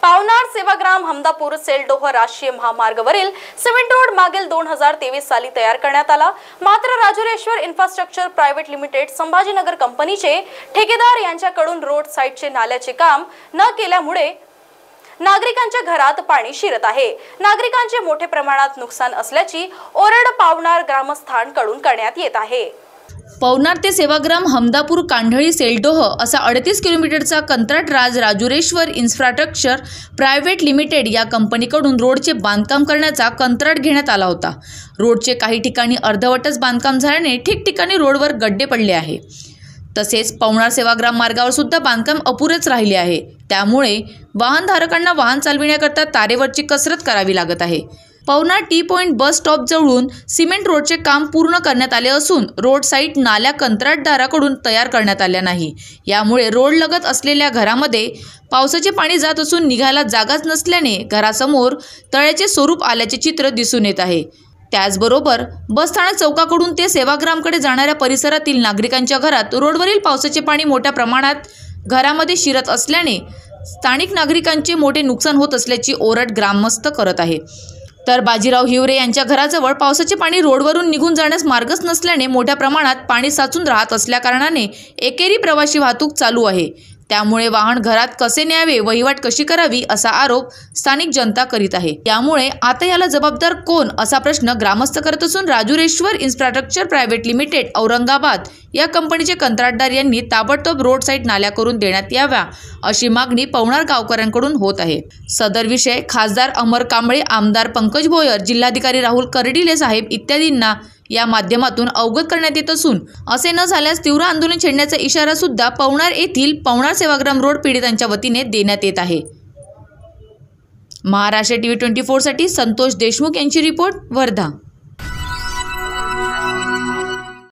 पावनार सेवाग्राम हमदापूर सेलडोह राष्ट्रीय महामार्गावरील cement road मागील 2023 साली तयार करण्यात आला। मात्र Rajureshwar infrastructure private limited Sambhajinagar कंपनीचे ठेकेदार यांच्याकडून रोड साइडचे नाल्याचे काम न केल्यामुळे नागरिकांच्या घरात पाणी शिरत आहे। नागरिकांचे मोठे प्रमाणात नुकसान असल्याची ओरड पावनार ग्रामस्थांकडून करण्यात येत आहे। पवनार ते सेवाग्राम हमदापूर कांढळी सेलडोह असा 38 किलोमीटरचा कंत्राटराज राजुरेश्वर इन्फ्रास्ट्रक्चर प्रायव्हेट लिमिटेड या कंपनीकडून रोडचे बांधकाम करण्याचा कंत्राट घेण्यात आला होता। रोडचे काही ठिकाणी अर्धवटच बांधकाम झाल्याने ठिकठिकाणी रोडवर गड्डे पडले आहे। तसेच पवनार सेवाग्राम मार्गावर सुद्धा बांधकाम अपुरेच राहिले आहे। त्यामुळे वाहनधारकांना वाहन चालविण्याकरता तारेवरची कसरत करावी लागत आहे। Pavnar T point bus stop जवळून सिमेंट रोडचे काम पूर्ण करण्यात आले असून रोड साइड नाल्या कंत्राटदाराकडून तयार करण्यात आल्या नाही। यामुळे रोड लगत असलेल्या घरामध्ये पावसाचे पाणी जात असून निघायला जागाच नसल्याने घरासमोर तळ्याचे स्वरूप आल्याचे चित्र दिसून येत आहे। त्याचबरोबर बसस्थानक चौकाकडून ते सेवाग्रामकडे जाणाऱ्या परिसरातील नागरिकांच्या घरात रोडवरील पावसाचे पाणी मोठ्या प्रमाणात घरामध्ये शिरत असल्याने स्थानिक नागरिकांचे मोठे नुकसान होत असल्याची ओरड ग्रामस्थ करत आहे। तर बाजीराव हिवरे यांच्या घराजवळ पावसाचे पाणी रोडवरून निघून जाण्यास मार्गच नसल्याने मोठ्या प्रमाणात पाणी साचून राहत असल्याकारणाने एकेरी प्रवासी वाहतूक चालू आहे। त्यामुळे वाहन घरात कसे न्यावे, वहिवाट कशी करावी असा आरोप स्थानिक जनता करीत आहे। त्यामुळे आता याला जबाबदार कोण असा प्रश्न ग्रामस्थ करत असून Rajureshwar infrastructure private limited Aurangabad या कंपनीचे कंत्राटदार यांनी ताबडतोब रोड साइड नाल्या करून देण्यात याव्या अशी मागणी पवनार गावकऱ्यांकडून होत आहे। सदर विषय खासदार अमर कांबळे, आमदार पंकज भोयर, जिल्हाधिकारी राहुल कर्डिले साहेब इत्यादींना या माध्यमातून अवगत करण्यात येत असून असे न झाल्यास तीव्र आंदोलन छेडण्याचा इशारा सुद्धा पवनार येथील पवनार सेवाग्राम रोड पीडितांच्या वतीने देण्यात येत आहे। महाराष्ट्र TV 24 साठी संतोष देशमुख यांची रिपोर्ट, वर्धा।